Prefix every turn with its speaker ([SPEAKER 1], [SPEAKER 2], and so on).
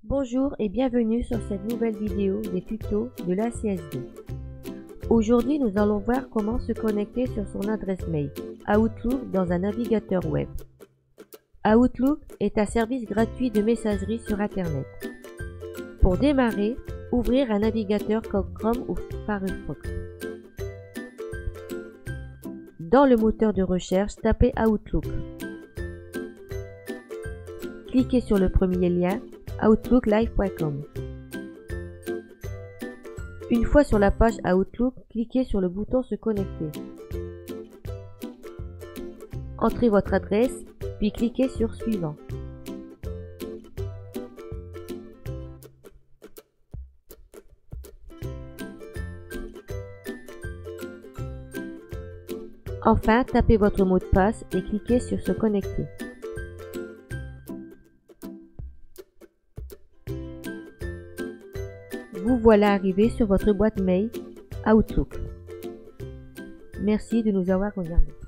[SPEAKER 1] Bonjour et bienvenue sur cette nouvelle vidéo des tutos de l'ACSD. Aujourd'hui, nous allons voir comment se connecter sur son adresse mail Outlook dans un navigateur web. Outlook est un service gratuit de messagerie sur Internet. Pour démarrer, ouvrir un navigateur comme Chrome ou Firefox. Dans le moteur de recherche, tapez Outlook. Cliquez sur le premier lien, outlooklive.com. Une fois sur la page Outlook, cliquez sur le bouton Se connecter. Entrez votre adresse, puis cliquez sur Suivant. Enfin, tapez votre mot de passe et cliquez sur Se connecter. Vous voilà arrivé sur votre boîte mail Outlook. Merci de nous avoir regardés.